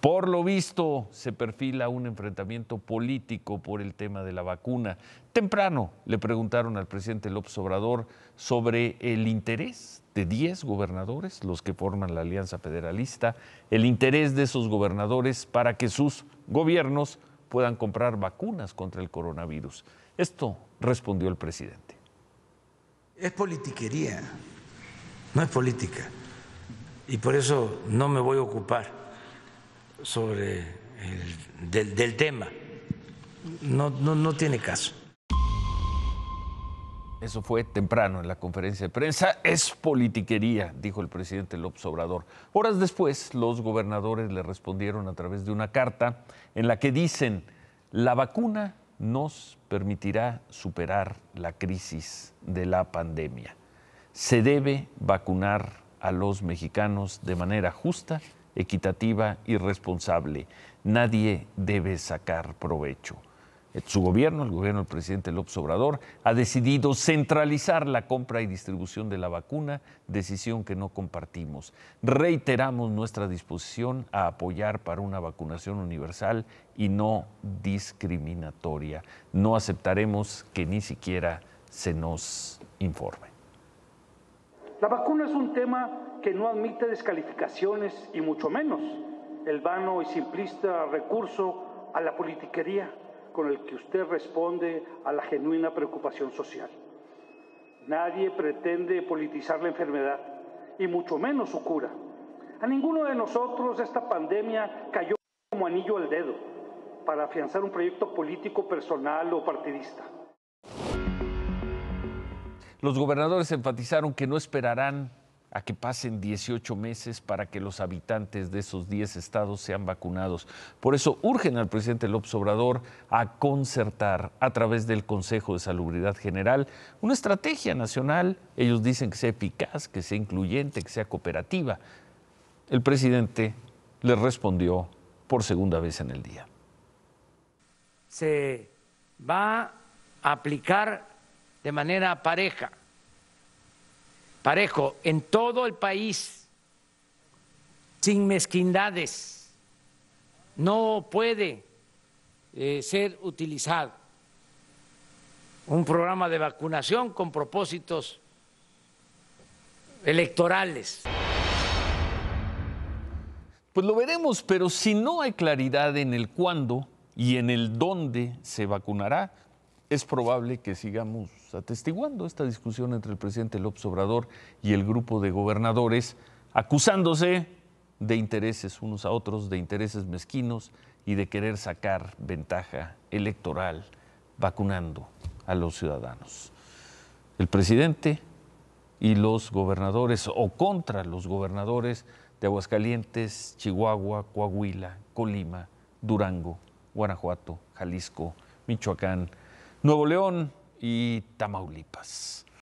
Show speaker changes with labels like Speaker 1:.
Speaker 1: Por lo visto, se perfila un enfrentamiento político por el tema de la vacuna. Temprano le preguntaron al presidente López Obrador sobre el interés de 10 gobernadores, los que forman la Alianza Federalista, el interés de esos gobernadores para que sus gobiernos puedan comprar vacunas contra el coronavirus. Esto respondió el presidente.
Speaker 2: Es politiquería, no es política. Y por eso no me voy a ocupar del tema. No tiene caso.
Speaker 1: Eso fue temprano en la conferencia de prensa. Es politiquería, dijo el presidente López Obrador. Horas después, los gobernadores le respondieron a través de una carta en la que dicen: la vacuna nos permitirá superar la crisis de la pandemia. Se debe vacunar a los mexicanos de manera justa, equitativa y responsable. Nadie debe sacar provecho. Su gobierno, el gobierno del presidente López Obrador, ha decidido centralizar la compra y distribución de la vacuna, decisión que no compartimos. Reiteramos nuestra disposición a apoyar para una vacunación universal y no discriminatoria. No aceptaremos que ni siquiera se nos informe.
Speaker 3: La vacuna es un tema que no admite descalificaciones y mucho menos el vano y simplista recurso a la politiquería con el que usted responde a la genuina preocupación social. Nadie pretende politizar la enfermedad y mucho menos su cura. A ninguno de nosotros esta pandemia cayó como anillo al dedo para afianzar un proyecto político personal o partidista.
Speaker 1: Los gobernadores enfatizaron que no esperarán a que pasen 18 meses para que los habitantes de esos 10 estados sean vacunados. Por eso urgen al presidente López Obrador a concertar a través del Consejo de Salubridad General una estrategia nacional. Ellos dicen que sea eficaz, que sea incluyente, que sea cooperativa. El presidente les respondió por segunda vez en el día.
Speaker 4: Se va a aplicar de manera parejo en todo el país, sin mezquindades. No puede ser utilizado un programa de vacunación con propósitos electorales.
Speaker 1: Pues lo veremos, pero si no hay claridad en el cuándo y en el dónde se vacunará, es probable que sigamos atestiguando esta discusión entre el presidente López Obrador y el grupo de gobernadores, acusándose de intereses unos a otros, de intereses mezquinos y de querer sacar ventaja electoral vacunando a los ciudadanos. El presidente y los gobernadores, o contra los gobernadores de Aguascalientes, Chihuahua, Coahuila, Colima, Durango, Guanajuato, Jalisco, Michoacán, Nuevo León y Tamaulipas.